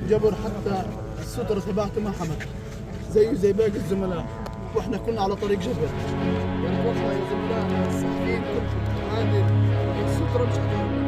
جبر حتى السترة تبعته ما حمل زيه زي باقي الزملاء، واحنا كنا على طريق جبر. يعني توصل يا زملاء الصحفيين كلهم عادي السترة مش حتحمل.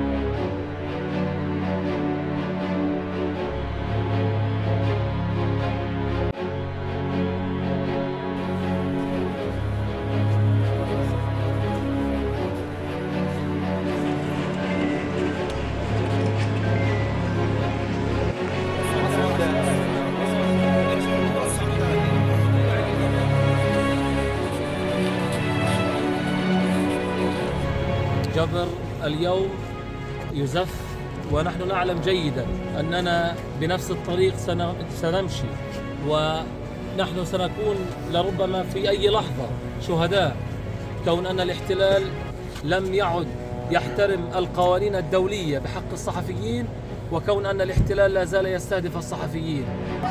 جبر اليوم يزف، ونحن نعلم جيدا أننا بنفس الطريق سنمشي، ونحن سنكون لربما في أي لحظة شهداء، كون أن الاحتلال لم يعد يحترم القوانين الدولية بحق الصحفيين، وكون أن الاحتلال لا زال يستهدف الصحفيين.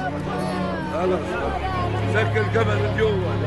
سكر الجبل من جوا.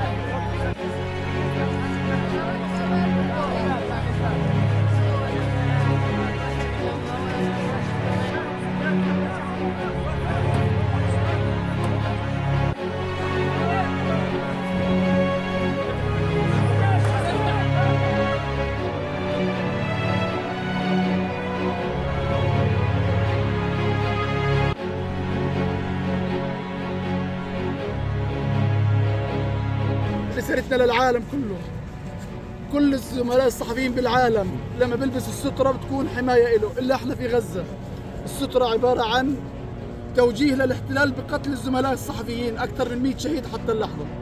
رسالتنا للعالم كله، كل الزملاء الصحفيين بالعالم لما بيلبس السترة بتكون حماية له، إلا احنا في غزة السترة عبارة عن توجيه للاحتلال بقتل الزملاء الصحفيين، أكثر من 100 شهيد حتى اللحظة.